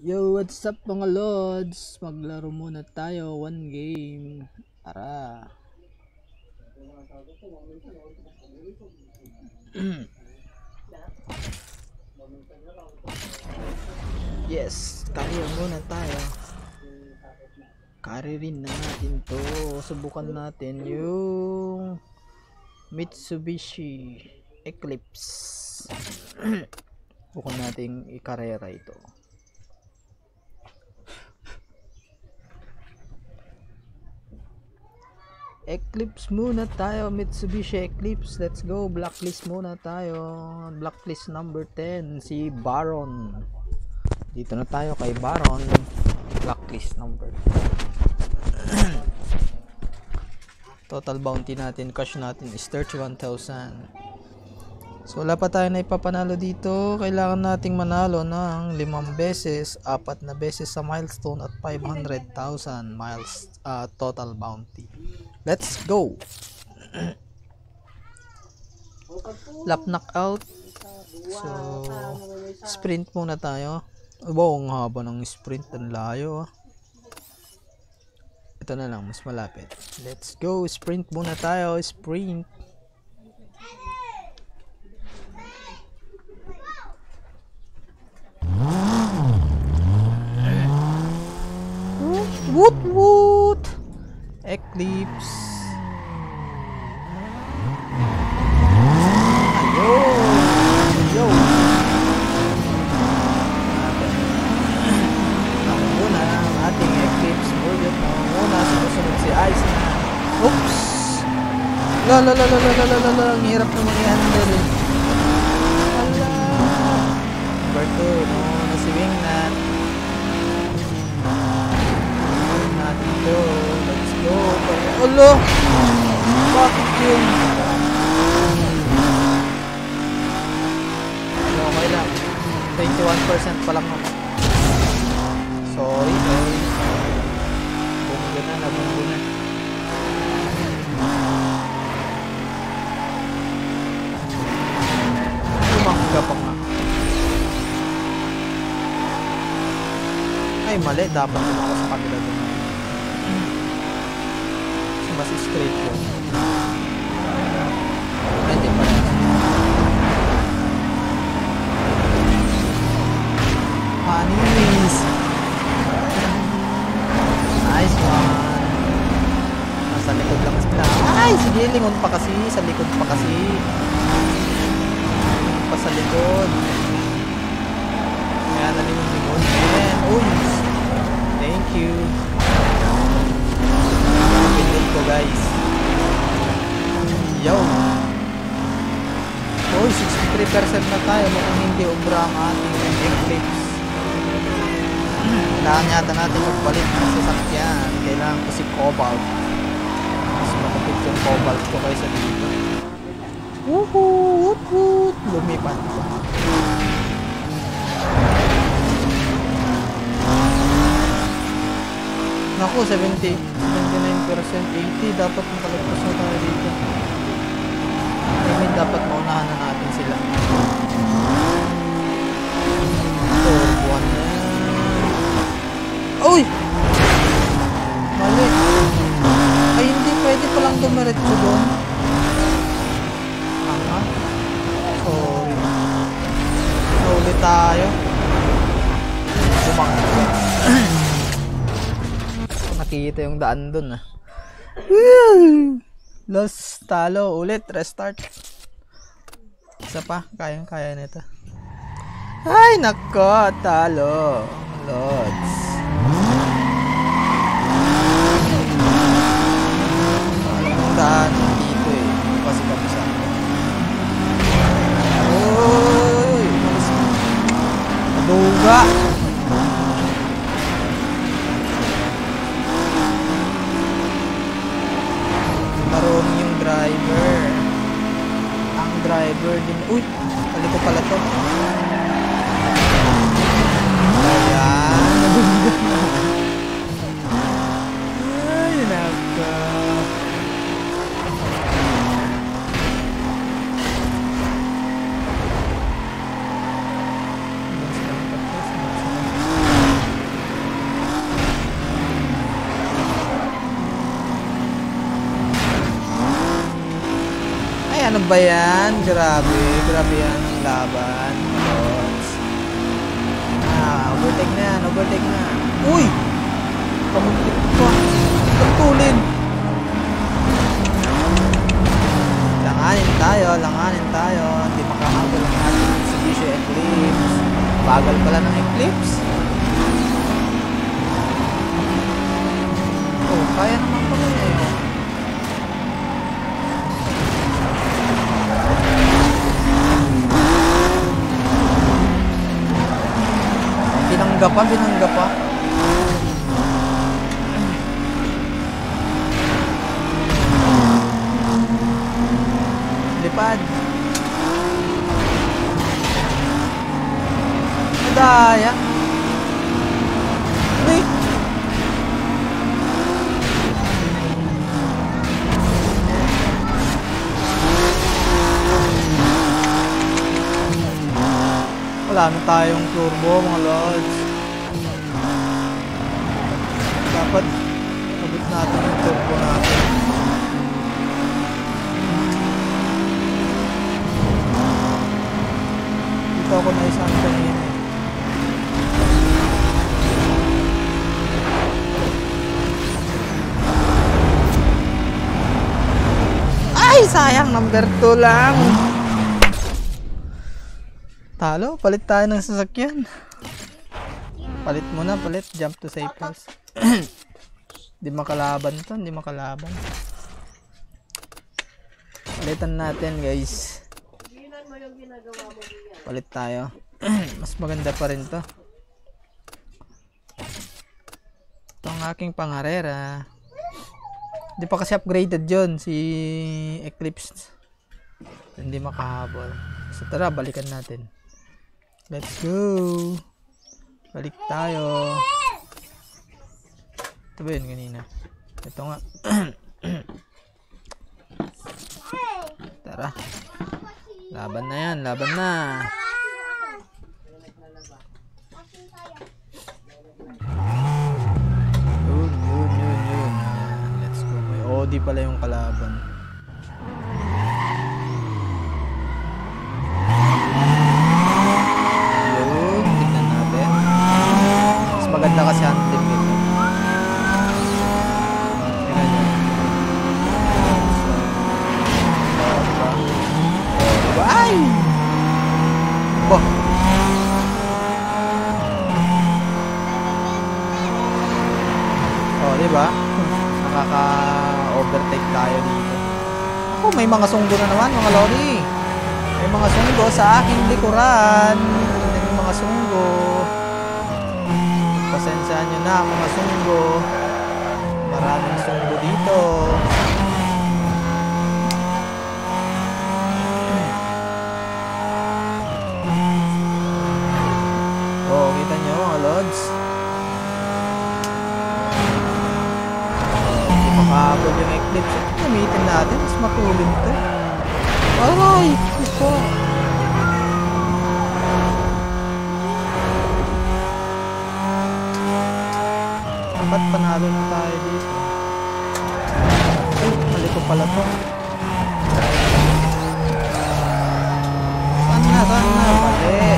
Yo, what's up mga lods? Maglaro muna tayo, one game. Tara. Yes, carry muna tayo. Carry rin na natin to. Subukan natin yung Mitsubishi Eclipse. Subukan natin i-karera ito. Eclipse muna tayo, Mitsubishi Eclipse. Let's go. Blacklist muna tayo. Blacklist number 10, si Baron. Dito na tayo kay Baron. Blacklist number 10. Total bounty natin, cash natin is 31,000. So wala pa tayo na ipapanalo dito. Kailangan nating manalo ng 5 beses, 4 na beses sa milestone at 500,000 miles total bounty. Let's go. Lap knockout. So sprint muna tayo. Wow, ang haba ng sprint, ang layo. Ito na lang, mas malapit. Let's go, sprint muna tayo. Sprint. Woot woot. Eclipse. Yo. Ang muna ang ating Eclipse. Bullet na muna. Susunod si Ice na. Oops. Ang hirap naman i-handle. Hala. Number 2. Muna si Wingnut. Natin to. Let's go. Olo. Bakit yun? Okay lang. 21% pa lang naman. Sorry. Bumuli na. Umangga pa nga. Ay, mali. Dapat ako sa kabila doon. Mas straight yun. Hindi pa rin. Panis. Nice one. Nasa likod lang sila. Ay, sige, lingon pa kasi. Sa likod pa kasi. Pa sa likod. Kaya nalingon. Ayan. Uy. Thank you. Pindot ko guys. Yo. Uy, 63% na tayo. Mukhang hindi ubra ang ating Eclipse. Kailangan yata natin magpalit ng sasakyan. Kailangan ko si Cobalt. Mas makapit yung Cobalt ko kaysa dito. Woohoo! Woot! Lumipan ko. Naku, 79%, 80%. Dapat makalagpas na tayo dito. I mean, dapat maunahan na natin sila. So, buwan na. Uy! Mali. Ay, hindi pwede palang dumiretso doon. Aha. Sorry. Ulit tayo. Bumangga. Nakikita yung daan dun. Lost, talo. Ulit, restart. Isa pa. Kayang-kaya nito. Ay, nako. Talo. Lods. Ang daan dito eh. Kasi kami sa uy! Maduga! Marunong yung driver. Ang driver din. Uy! Kali ko pala to. Ayan. Ay, naka. ba yan? Grabe yan ang laban. Overtake na yan, overtake na. Uy! Pamuntik pa. Tagtulin. Langanin tayo. Hindi makahabol ang ating Mitsubishi Eclipse. Bagal pala ng Eclipse. Oh, kaya naman pala eh. Binangga pa. Lipad. Daya. Uy. Wala na tayong turbo mga lods. Dapat abot natin yung turbo natin. Dito ako na isang kanina. Ay! Sayang! Number 2 lang! Talo, palit tayo ng sasakyan. Palit muna, palit. Jump to safe house. Hindi makalaban to, hindi makalaban. Palitan natin guys. Palit tayo. Mas maganda pa rin to. Ito ang aking pangarera. Hindi pa kasi upgraded yun si Eclipse. Hindi makahabol. So tara, balikan natin. Let's go. Balik tayo. Ito ba yun kanina? Ito nga. Tara. Laban na yan. Laban na. Yun. Let's go. May OD pala yung kalaban. Yun. Tignan natin. Mas maganda kasi handling nito. Ay! Bah! Oh, diba? Nakaka-overtake tayo dito. Ako, may mga sunggo na naman, mga lori. May mga sunggo sa aking likuran. May mga sunggo. Pasensyahan nyo na, mga sunggo. Maraming sunggo dito. Kita nyo mga lods. Hindi makahabol yung Eclipse. Gamitin natin. Mas matulin to. Aray! Ito. Dapat panalo na tayo dito. Ay, mali ko pala to. Sana. Mali.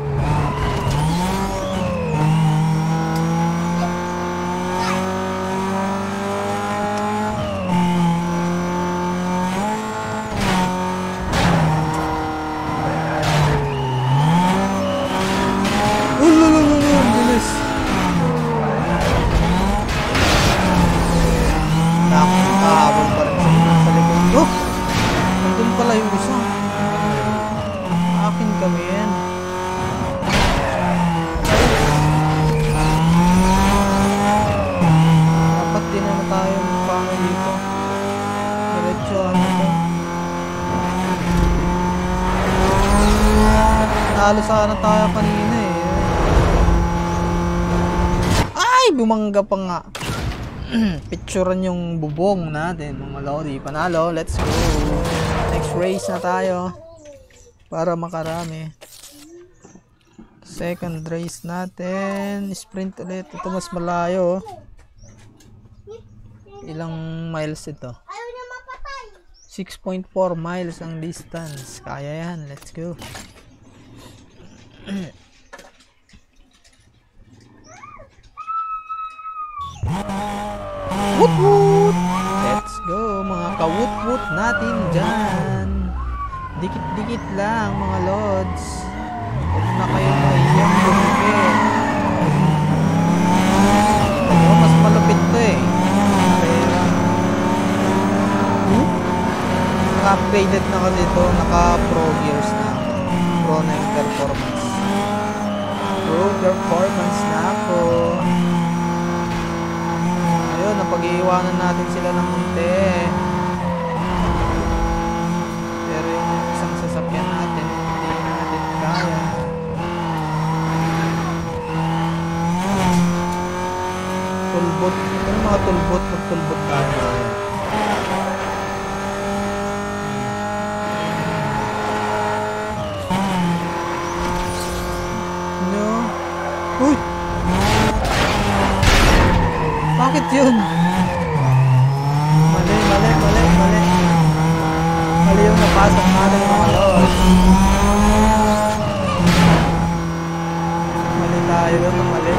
Nalo sana tayo kanina eh. Ay! Bumangga pa nga. Picturean yung bubong natin. Mga lodi. Panalo. Let's go. Next race na tayo. Para makarami. Second race natin. Sprint ulit. Ito mas malayo. Ilang miles ito? 6.4 miles ang distance. Kaya yan. Let's go. Woot woot! Let's go mga ka-woot-woot natin dyan. Dikit-dikit lang mga lods. Huwag na kayo mahiyang bumigit. Ito, mas malupit to eh. Naka-upgraded na kasi ito. Naka-pro gears na. Pro na yung performance. Pro performance na ako. Ayun, napag-iiwanan natin sila ng munti. Pero yung isang sasakyan natin, hindi natin kaya. Tulbot. Yung mga tulbot, magtulbot tayo. No. Uy! Bakit yun? Mali. Mali yung napasok natin mga lord. Mali tayo doon, mali.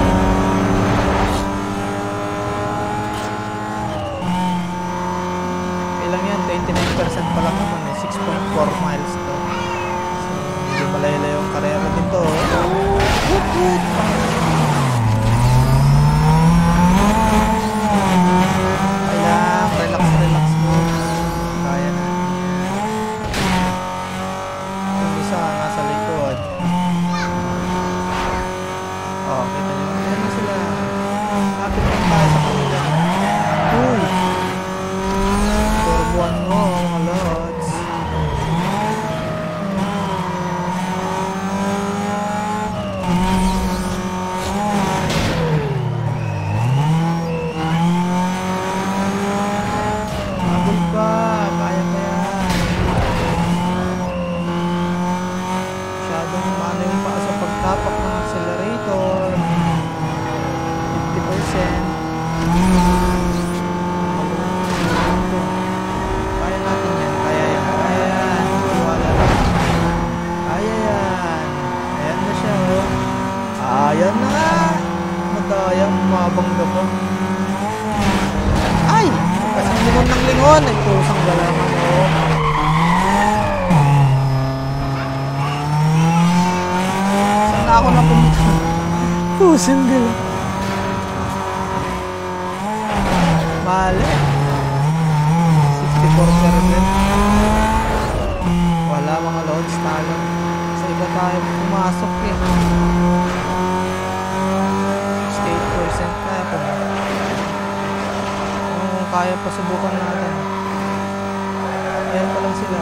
Ilang yan? 29% pa lang naman eh. 6.4 miles to. So, hindi malayla yung karera dito. Relax mo. Kaya na. Yung isa nasa likod. Oh, kita nyo. Ayan na sila. Lapit lang tayo sa kanila. Uy! Turbuan mo, mga lods. Ayan na nga. Madaya, umabang na ba? Ay! Kasi lingon ng lingon. Ay, pusang galangan mo. Saan na ako napunta? Pusang galang. Mali. 64%. Wala mga loads talo. Sa iba tayo pumasok eh. 8% kaya pa ba? Kung kaya pa subukan natin. Ayan pa lang sila.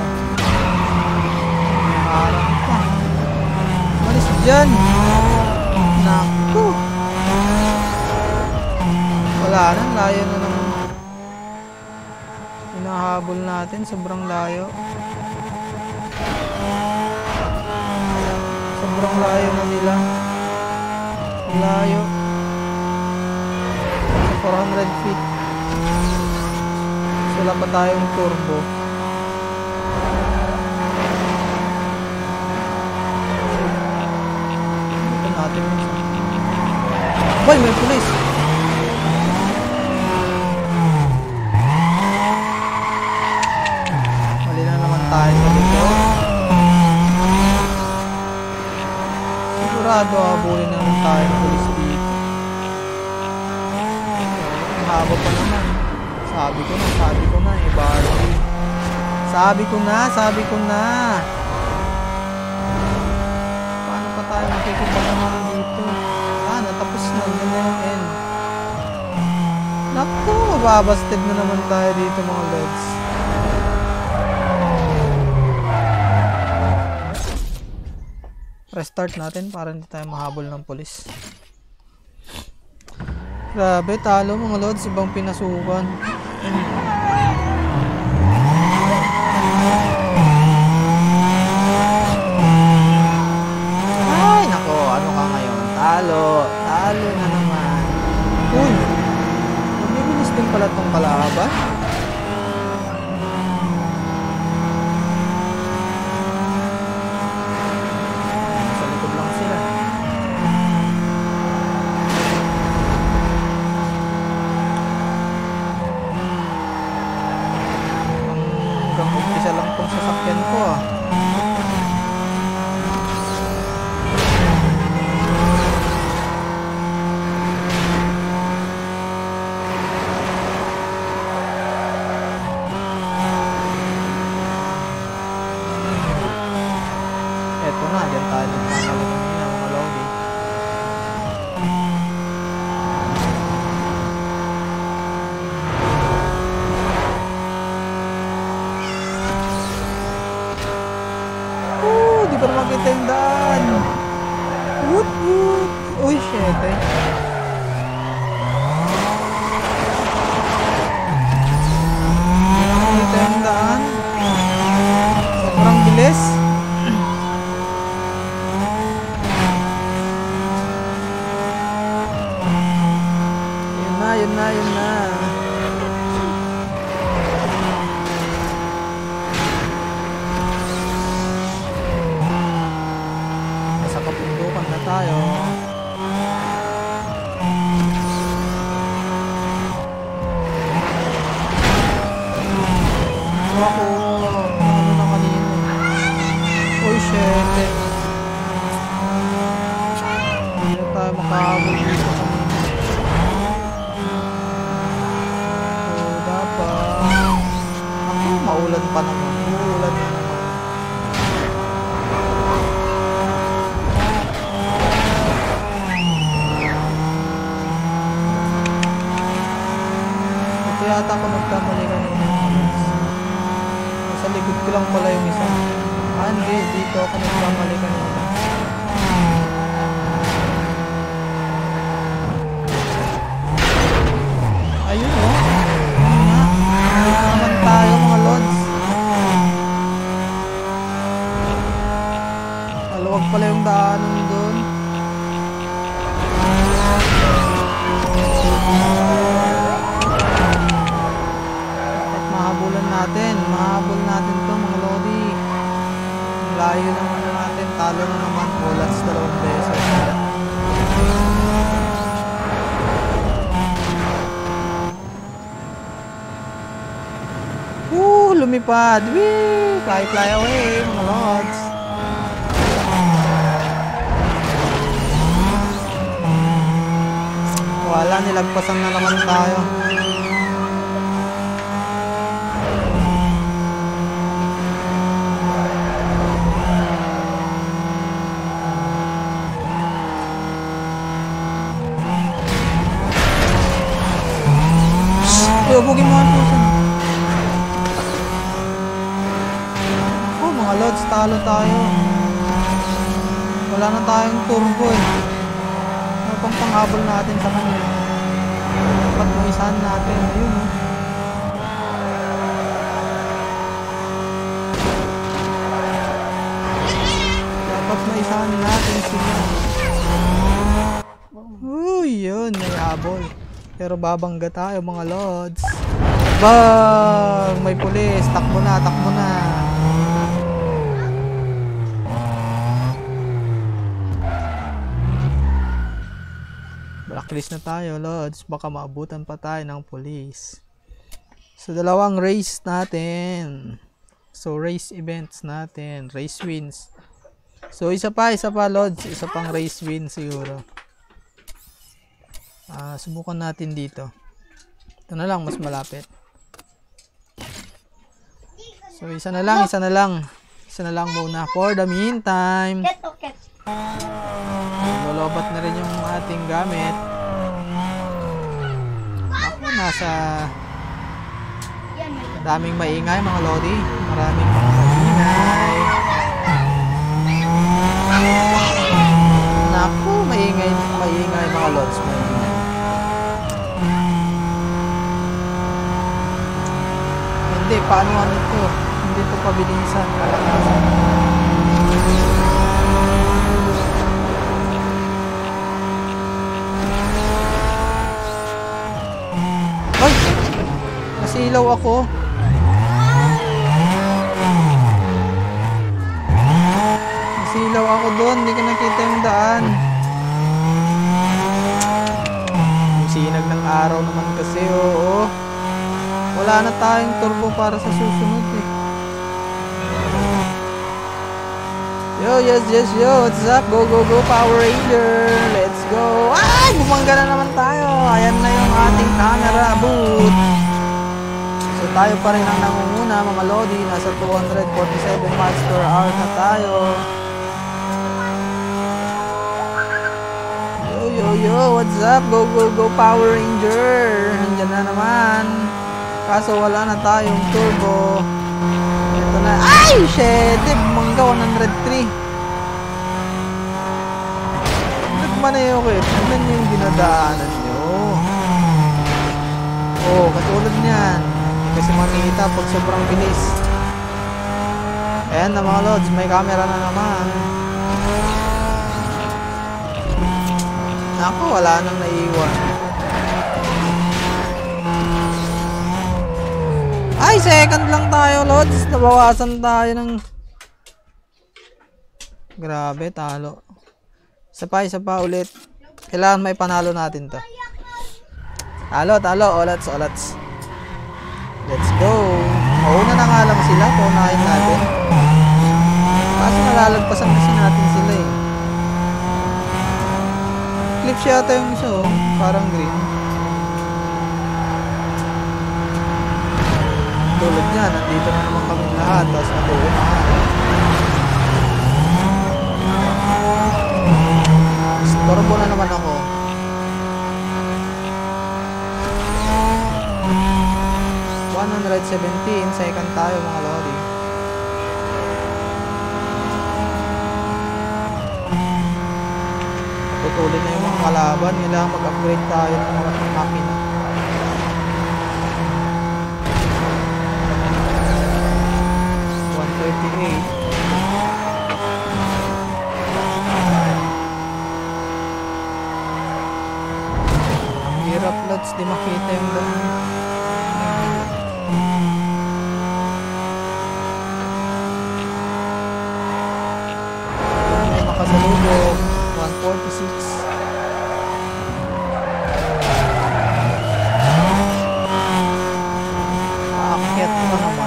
Harap pa. Malis dyan. Naku. Wala na. Layo na naman. Hinahabol natin. Sobrang layo. Sobrang layo na nila. Layo. 400 feet. Wala pa tayong turbo. Ito natin yun. Boy, may pulis! Mali na naman tayo dito. Sigurado habulin na naman tayo ng pulis dito. Haba pa naman. Sabi ko na eh, Barbie. Sabi ko na. Paano pa tayo makikipaglaman dito? Natapos na. Yan na yung end. Naku, mababasted na naman tayo dito mga lods. Restart natin para hindi tayo mahabol ng pulis. Grabe, talo mga lods, ibang pinasukan. Ay, nako, ano ka ngayon? Talo na naman. Uy, mabibilis din pala itong kalaban. swerte. Ito yung daan. Sobrang bilis. Yun na. Nasa kapundukan na tayo. Ako, ano na kanina. Oh shit. Hindi na tayo makahabol dito kanina. So dapat ako, maulan pa naman. Uulan na naman. Ito yata ako nagkamali kanina. Sa likod ko lang pala yung isa. Hindi. Dito ako nagkamali kanina. Ayun o. Dito naman tayo mga lods. Maluwag pala yung daanan doon. Mahabol natin to mga lodi. Layo naman natin. Talo na naman. Bullets 2 beses. Lumipad. Wee! Fly away mga lods. Wala, nilagpasan na naman tayo. Bugin mo ang puso. Oh mga lods, talo tayo. Wala na tayong turbo eh. Ano pang panghabol natin sa kanya? Dapat maisahan natin. Ayun oh. Dapat maisahan natin sila. Yun, may habol. Pero babangga tayo mga lods. Bang! May pulis. Takbo na. Blacklist na tayo lods. Baka maabutan pa tayo ng pulis. So dalawang race natin. So race events natin. Race wins. So isa pa lods. Isa pang race win siguro. Subukan natin dito. Ito na lang, mas malapit. So isa na lang muna for the meantime. Lolobat na rin yung ating gamit. Ako, nasa daming maingay mga lodi. Maraming mga maingay. Naku, maingay mga lods. Hindi, paano ito? Hindi ito pabilisan. Ay! Nasilaw ako. Nasilaw ako doon. Hindi ko nakita yung daan. Yung sinag ng araw naman kasi, oo. Wala na tayong turbo para sa susunod eh. Yo, what's up? Go, Power Ranger. Let's go. Ay, bumangga na naman tayo. Ayan na yung ating camera boot. So tayo pa rin ang nangunguna mga lodi. Nasa 247 miles per hour na tayo. Yo, what's up? Go, Power Ranger. Andyan na naman. Kaso wala na tayong turbo. Ito na. Ay! Shit! Bumangga 103. magmamaneho kayo, tignan nyo yung dinadaanan nyo. Oh, katulad niyan. Kasi makikita pag sobrang bilis. Ayan na mga lods, may camera na naman. Naku, wala nang naiiwan. Ay, second lang tayo lods. Nabawasan tayo ng... Grabe, talo. Isa pa ulit. Kailangan may panalo natin to. Talo, olats. Let's go. Mauna na nga lang sila, paunahin natin. Kaso nalalagpasan kasi natin sila eh. Clip siya yata yung isa oh, parang green. Tulad niya, nandito na naman kami lahat, tapos natuunahan. Storbo na naman ako. Second tayo mga lodi. Tutulin na yung mga kalaban. Kailangan mag-upgrade tayo ng mga makina. Hirap lots, di makita yung daan. May makasalubog 146. Aakyat ko naman.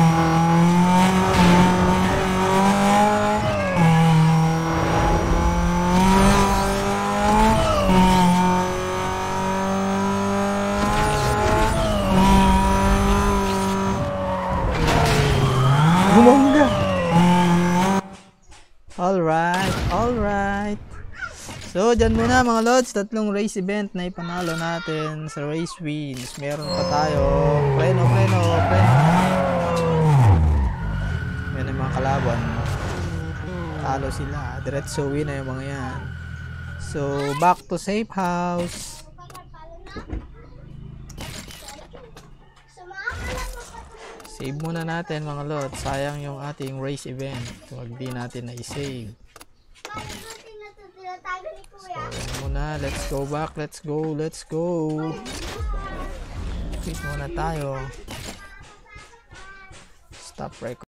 Bumongga. Alright. So, dyan muna mga lods. Tatlong race event na ipanalo natin sa race wins. Meron pa tayo. Preno. Yan yung mga kalaban. Talo sila. Diretso win na yung mga yan. So, back to safe house. Save muna natin mga lods. Sayang yung ating race event. Huwag di natin na-save. So muna. Let's go back. Let's go. Quit muna tayo. Stop record.